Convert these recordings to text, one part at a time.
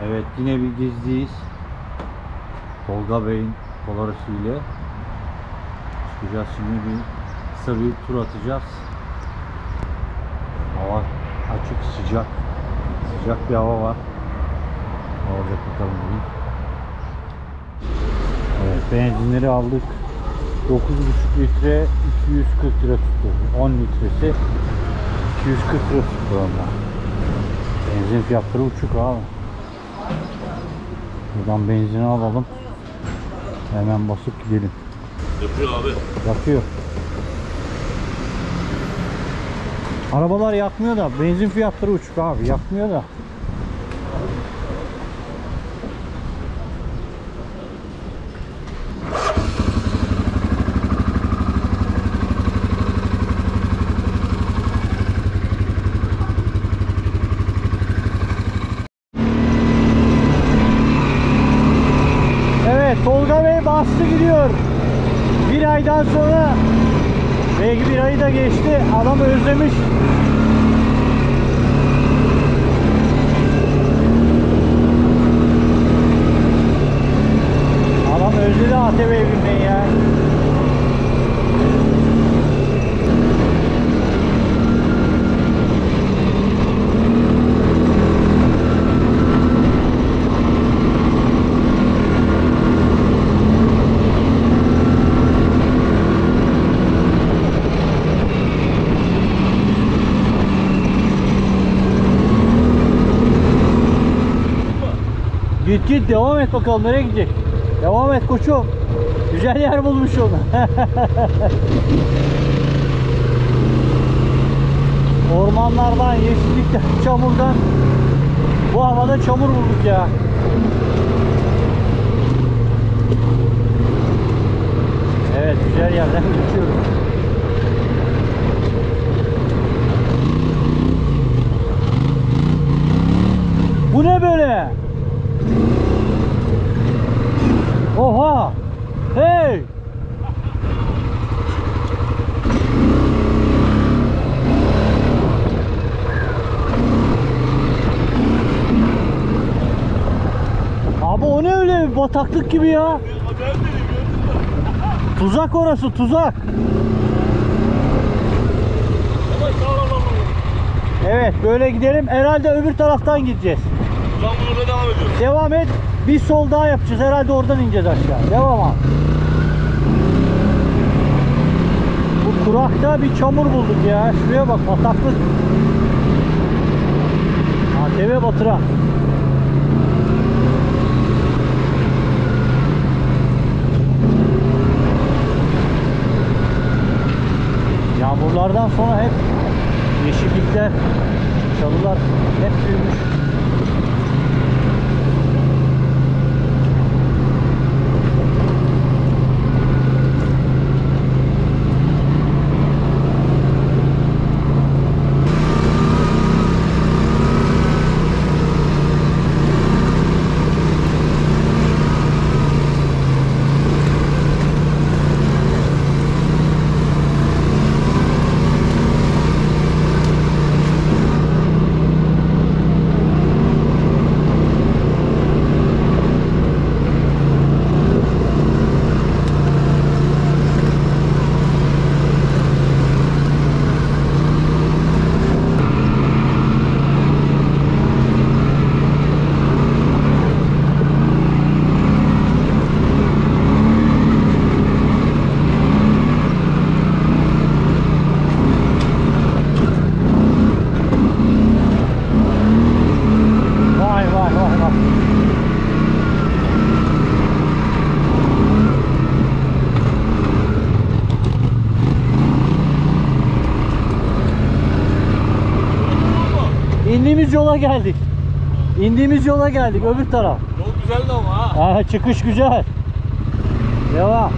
Evet, yine bir gezdeyiz. Tolga Bey'in Polaris ile çıkacağız. Şimdi kısa bir tur atacağız. Hava açık, sıcak. Sıcak bir hava var. Ne olacak bakalım bugün. Evet, benzinleri aldık. 9,5 litre 240 lira tuttu. 10 litresi 240 lira tuttu ama. Benzin fiyatları uçuk abi. Buradan benzini alalım. Hemen basıp gidelim. Yapıyor abi. Yakıyor. Arabalar yakmıyor da benzin fiyatları uçuk abi. Yakmıyor da. Tolga Bey bastı gidiyor. Bir aydan sonra, belki bir ayı da geçti. Adam özlemiş. Adam özledi ATV binmeyi ya. Git devam et bakalım, nereye gidecek? Devam et koçum. Güzel yer bulmuş onu. Ormanlardan, yeşillikten, çamurdan. Bu havada çamur bulduk ya. Evet, güzel yerden geçiyoruz. Bu ne böyle? Oha! Hey! Abi o ne öyle bataklık gibi ya? Tuzak orası, tuzak. Evet, böyle gidelim. Herhalde öbür taraftan gideceğiz. Buradan devam ediyoruz. Devam et. Bir sol daha yapacağız. Herhalde oradan ineceğiz aşağı. Devam abi. Bu kurakta bir çamur bulduk ya. Şuraya bak, bataklık. ATV batıra. Yağmurlardan sonra hep yeşillikler, çalılar hep büyümüş. İndiğimiz yola geldik. İndiğimiz yola geldik, öbür taraf. Yol güzeldi ama ha. Ha, çıkış güzel. Devam.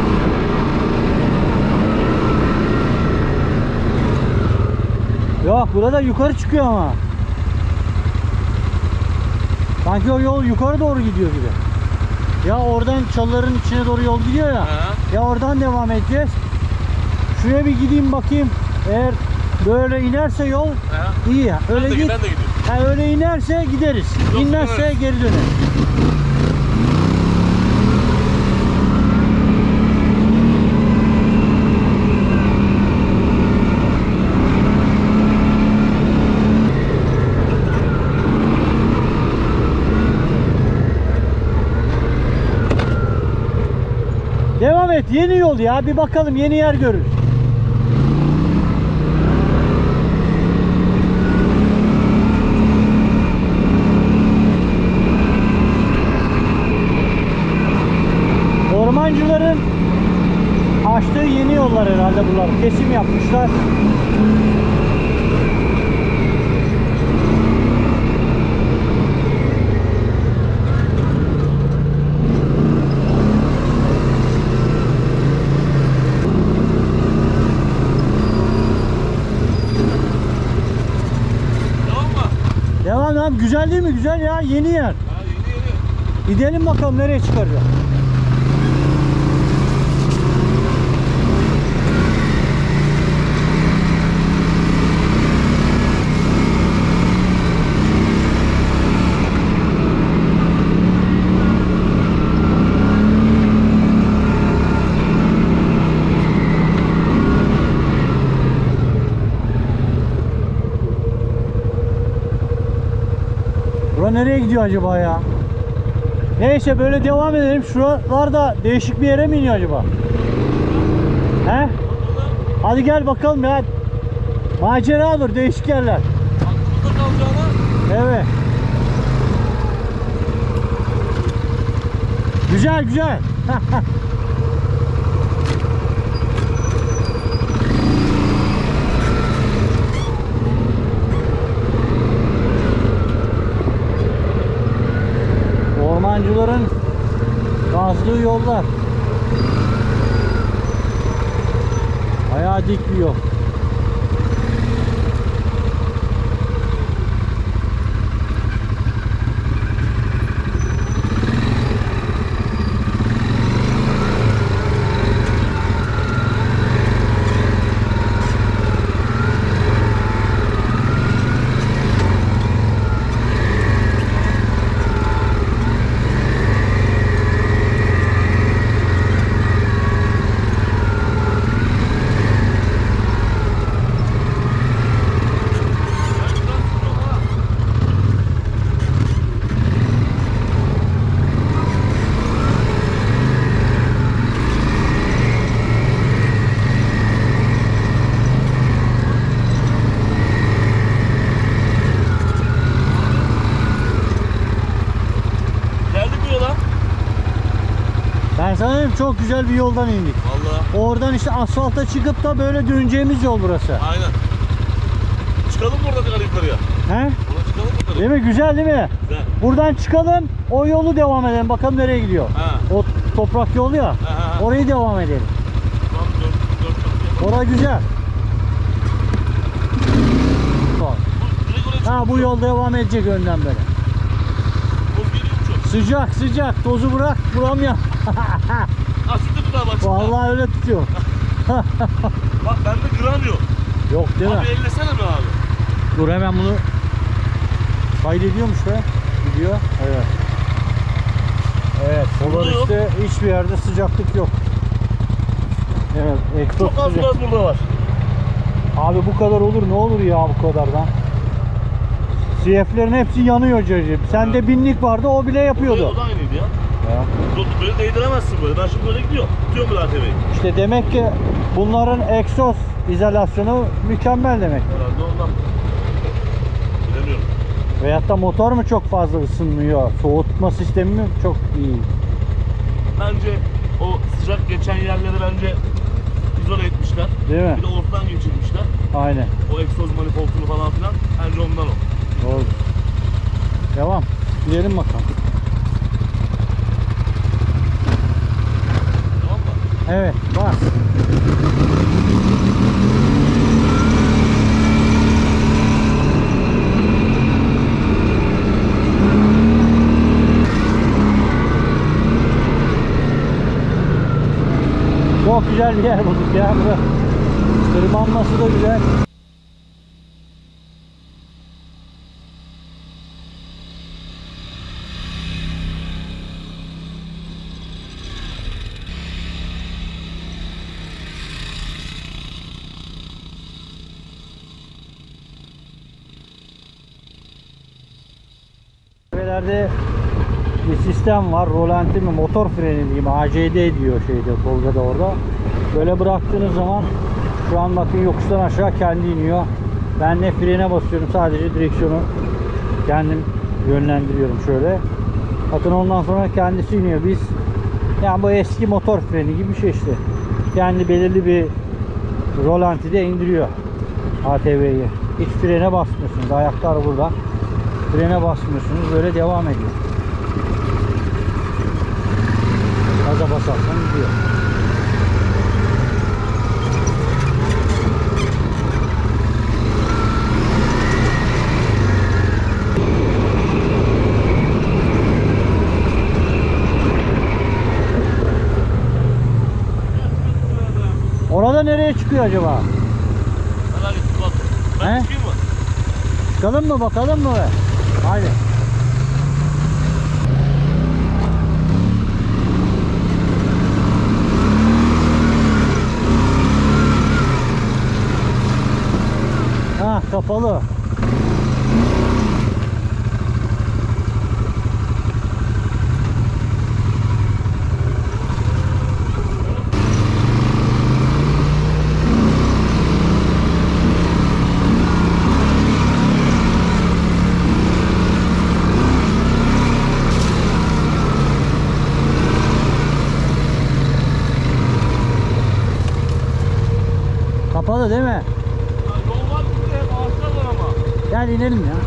Yok burada yukarı çıkıyor ama. Sanki o yol yukarı doğru gidiyor gibi. Ya oradan çalıların içine doğru yol gidiyor ya. Ya oradan devam edeceğiz. Şuraya bir gideyim bakayım. Eğer böyle inerse yol iyi. Öyle git. Ben de gidiyorum. Öyle inerse gideriz. Yok, İnmezse döneriz. geri döneriz. Devam et. Yeni yol ya. Bir bakalım, yeni yer görürüz. Ormancıların açtığı yeni yollar herhalde bunlar. Kesim yapmışlar. Devam. Güzel değil mi? Güzel ya. Yeni yer. Ha, yeni. Gidelim bakalım nereye çıkaracağız. Bura nereye gidiyor acaba ya? Neyse böyle devam edelim. Şuralarda değişik bir yere mi iniyor acaba? He? Hadi gel bakalım ya. Macera olur, değişik yerler. Aklımda kalacağına. Evet. Güzel güzel. Ormancıların kazdığı yollar. Bayağı dik bir yol. Sanırım çok güzel bir yoldan indik. Vallahi. Oradan işte asfalta çıkıp da böyle döneceğimiz yol burası. Aynen. Çıkalım buradan yukarıya. He? Buradan çıkalım yukarı. Değil mi? Güzel değil mi? Güzel. Buradan çıkalım, o yolu devam edelim. Bakalım nereye gidiyor. Ha. O toprak yolu ya. Ha. Orayı devam edelim. Tamam, dört. Orası güzel. Ha, bu yol devam edecek önden böyle. Toz geliyor mu çok? Sıcak sıcak, tozu bırak, buramıyorum. Asitli tutar bak. Vallahi öyle tutuyor. Bak bende gram yok. Yok değil mi? Abi ellesene mi abi? Dur hemen bunu kaydediyormuş be. Gidiyor. Evet. Evet. Polaris'te hiçbir yerde sıcaklık yok. Evet. Egzoz Çok az sıcak. gaz burada var. Abi bu kadar olur, ne olur ya bu kadardan. CF'lerin hepsi yanıyor cacık. Sende binlik vardı, o bile yapıyordu. O da aynıydı ya. Ya. Böyle değdiremezsin böyle. Ben şimdi böyle gidiyorum. Tutuyorum böyle ATV'yi. İşte demek ki bunların egzoz izolasyonu mükemmel demek. Herhalde ondan. Bilemiyorum. Veyahut da motor mu çok fazla ısınmıyor? Soğutma sistemi mi çok iyi? Bence o sıcak geçen yerleri bence izole etmişler. Değil mi? Bir de ortadan geçirmişler. Aynen. O egzoz manifoldunu falan filan. Bence ondan o. Doğru. Devam. Gidelim bakalım. Tamam mı? Evet, bas. güzel bir yer bulduk ya. Burada tırmanması da güzel. Tepelerde bir sistem var. Rolanti mi, motor freni diyeyim. ACD diyor şeyde, Tolga'da orada. Böyle bıraktığınız zaman şu an bakın yokuştan aşağı kendi iniyor. Ben ne frene basıyorum, sadece direksiyonu kendim yönlendiriyorum şöyle. Bakın ondan sonra kendisi iniyor. Biz yani bu eski motor freni gibi bir şey işte. Kendi belirli bir rolantide indiriyor ATV'yi. Hiç frene basmıyorsunuz. Ayaklar burada. Frene basmıyorsunuz. Böyle devam ediyor. Gaza basarsan gidiyor. Orada nereye çıkıyor acaba? Hadi git bak. Ben He? çıkayım mı? Çıkalım mı, bakalım mı? Haydi. Ha, kapalı. Kapalı değil mi? Ya yol var burada, hep ağaçlar var ama. Gel inelim ya.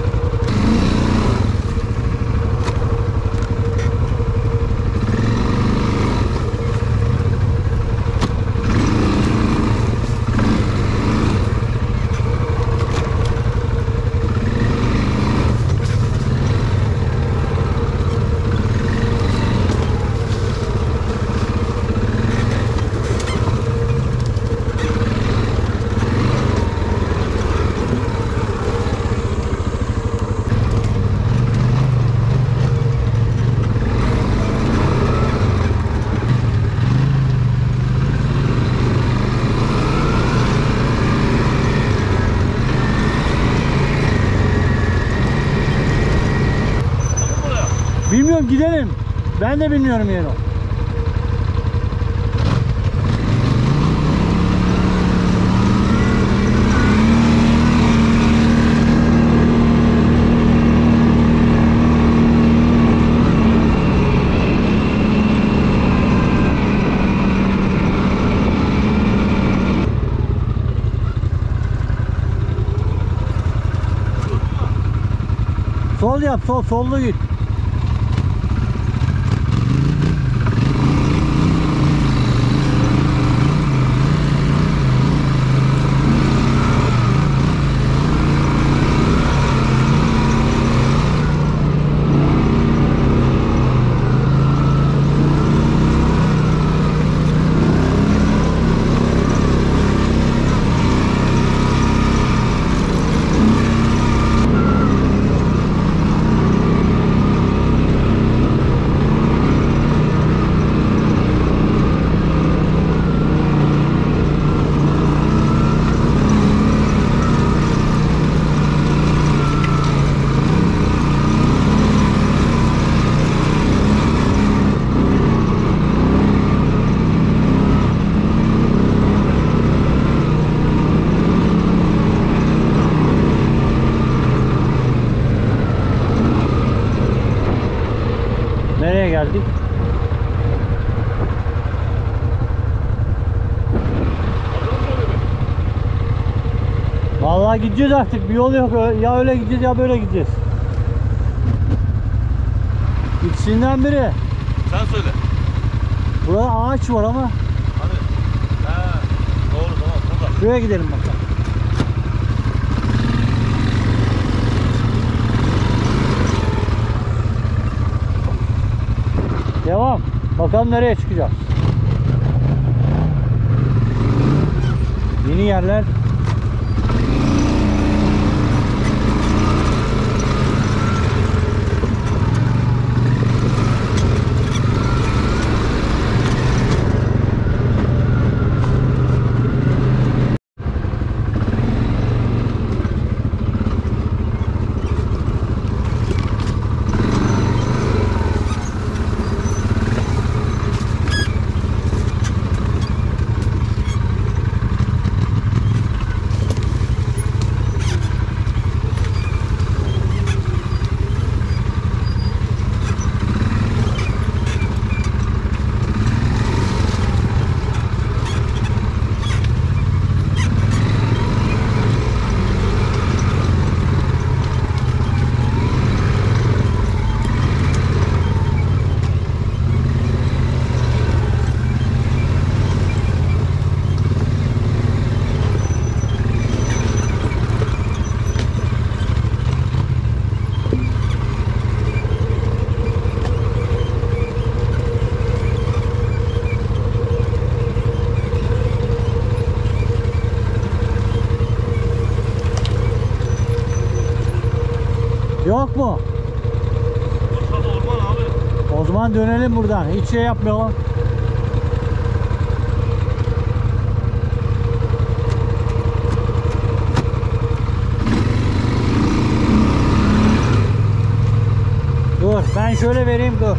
Bakın buraya. Bilmiyorum, gidelim. Ben de bilmiyorum yeri. Sol yap, sollu git. Nereye geldik? Vallahi gideceğiz artık. Bir yol yok. Ya öyle gideceğiz ya böyle gideceğiz. İkisinden biri. Sen söyle. Burada ağaç var ama. Hadi. He. Doğru, tamam, burada. Şuraya gidelim bakalım. Devam. Bakalım nereye çıkacağız. Yeni yerler. Yok mu? Bursa orman abi. O zaman dönelim buradan. Hiç şey yapmayalım. Dur, ben şöyle vereyim, dur.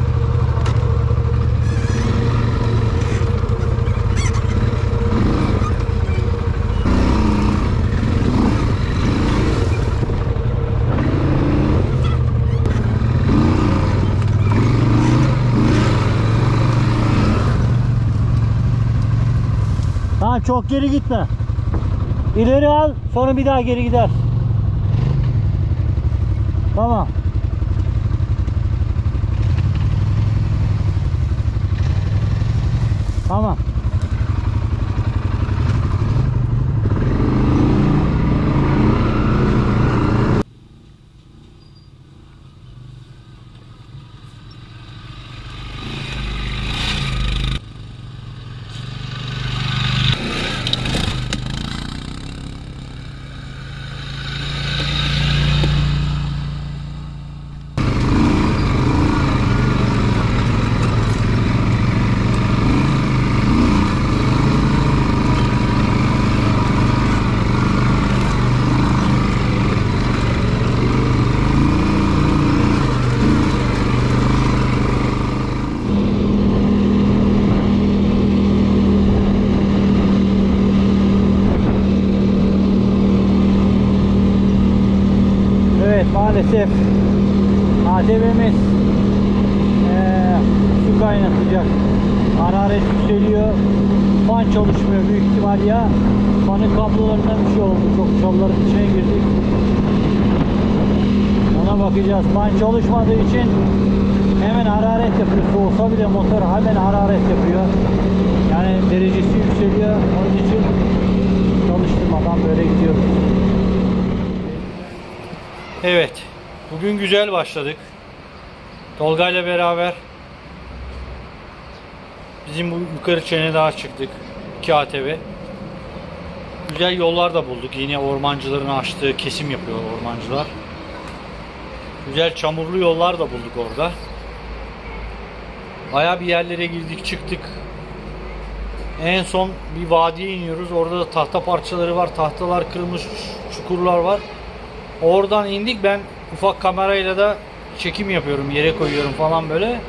Tamam, çok geri gitme. İleri al, sonra bir daha geri gider. Tamam. Tamam. Maalesef ATV'miz su kaynatacak. Hararet yükseliyor. Fan çalışmıyor büyük ihtimal ya. Fanın kablolarından bir şey oldu. Çok çalıların içine girdik. Ona bakacağız. Fan çalışmadığı için hemen hararet yapıyor. Soğusa bile motor hemen hararet yapıyor. Yani derecesi yükseliyor. Onun için çalıştırmadan böyle gidiyoruz. Evet. Bugün güzel başladık. Tolga ile beraber bizim bu yukarı çene dağa çıktık. 2 ATV. Güzel yollar da bulduk. Yine ormancıların açtığı kesim yapıyor ormancılar. Güzel çamurlu yollar da bulduk orada. Bayağı bir yerlere girdik çıktık. En son bir vadiye iniyoruz. Orada da tahta parçaları var. Tahtalar kırılmış, çukurlar var. Oradan indik. Ben ufak kamerayla da çekim yapıyorum. Yere koyuyorum falan böyle.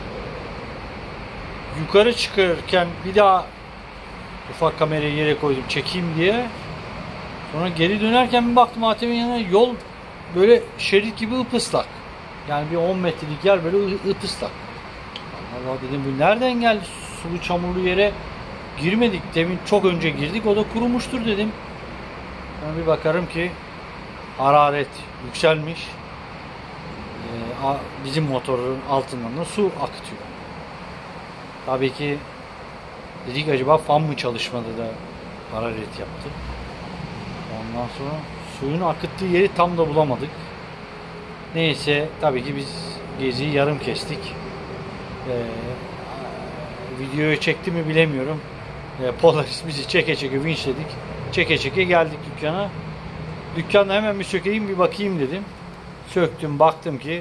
Yukarı çıkarken bir daha ufak kamerayı yere koydum çekeyim diye. Sonra geri dönerken bir baktım ATV'nin yanına, yol böyle şerit gibi ıpıslak. Yani bir 10 metrelik yer böyle ıpıslak. Allah dedim, bu nereden geldi? Sulu çamurlu yere girmedik. Demin çok önce girdik. O da kurumuştur dedim. Sonra bir bakarım ki hararet yükselmiş. Bizim motorun altından da su akıtıyor. Tabii ki dedik, acaba fan mı çalışmadı da hararet yaptı. Ondan sonra suyun akıttığı yeri tam da bulamadık. Neyse, tabii ki biz geziyi yarım kestik. Videoyu çekti mi bilemiyorum. Polaris bizi çeke çeke vinçledik. Çeke çeke geldik dükkana. Dükkanda hemen bir sökeyim bir bakayım dedim. Söktüm baktım ki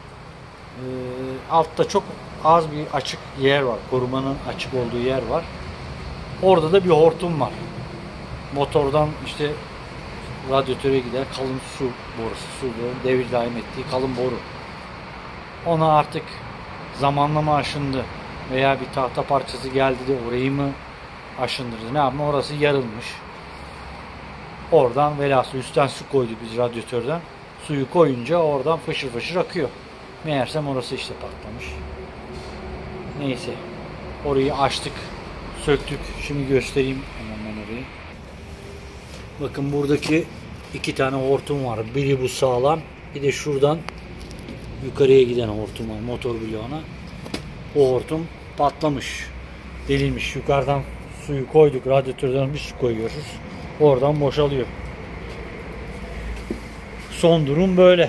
altta çok az bir açık yer var. Korumanın açık olduğu yer var. Orada da bir hortum var. Motordan işte radyatöre gider kalın su borusu, su devir daim ettiği kalın boru. Ona artık zamanla mı aşındı veya bir tahta parçası geldi de orayı mı aşındırdı ne yapma, orası yarılmış. Oradan velhasıl üstten su koyduk biz radyatörden. Suyu koyunca oradan fışır fışır akıyor. Meğersem orası işte patlamış. Neyse. Orayı açtık. Söktük. Şimdi göstereyim hemen ben orayı. Bakın buradaki 2 tane hortum var. Biri bu sağlam. Bir de şuradan yukarıya giden hortum var. Motor bloğuna. O hortum patlamış. Delinmiş. Yukarıdan suyu koyduk. Radyatörden bir su koyuyoruz. Oradan boşalıyor. Son durum böyle.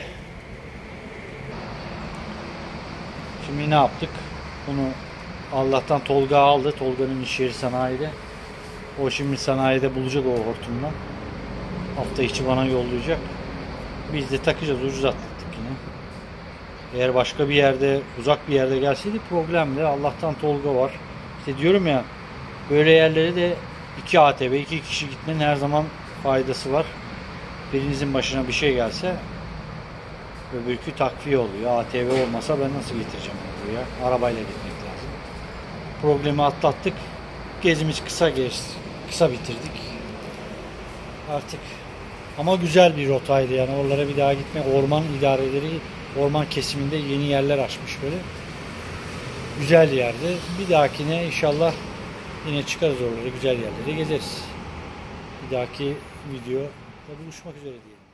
Şimdi ne yaptık? Bunu Allah'tan Tolga aldı. Tolga'nın iş yeri sanayide. O şimdi sanayide bulacak o hortumdan. Hafta içi bana yollayacak. Biz de takacağız. Ucuz atlattık yine. Eğer başka bir yerde, uzak bir yerde gelseydi problemdi. Allah'tan Tolga var. İşte diyorum ya, böyle yerlere de 2 ATV, 2 kişi gitmenin her zaman faydası var. Birinizin başına bir şey gelse öbürkü takviye oluyor. ATV olmasa ben nasıl getireceğim onu buraya? Arabayla gitmek lazım. Problemi atlattık. Gezimiz kısa geçti. Kısa bitirdik. Artık ama güzel bir rotaydı yani, oralara bir daha gitme. Orman idareleri orman kesiminde yeni yerler açmış böyle. Güzel yerdi. Bir dahakine inşallah yine çıkarız oralara, güzel yerlere gezeriz. Bir dahaki videoda buluşmak üzere diyelim.